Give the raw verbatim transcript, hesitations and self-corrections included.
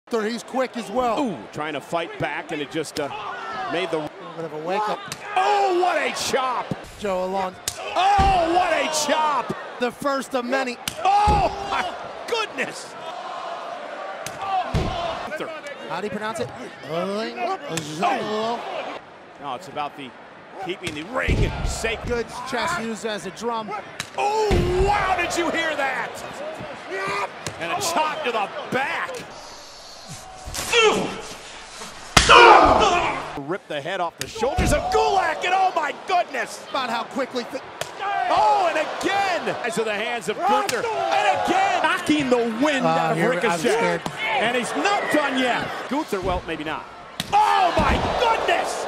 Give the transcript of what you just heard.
He's quick as well. Ooh, trying to fight back, and it just uh, made the... A bit of a wake-up. Oh, what a chop! Joe Alon. Oh, what a chop! The first of many. Oh, my goodness! How do you pronounce it? Oh. No, it's about the keeping the ring safe. Good chest used as a drum. Oh, wow, did you hear that? And a chop to the back. Rip the head off the shoulders of Gulak, and oh my goodness! About how quickly. Oh, and again! Into the hands of Gunther, and again! Knocking the wind Uh, out of here, Ricochet. And he's not done yet. Gunther, well, maybe not. Oh my goodness!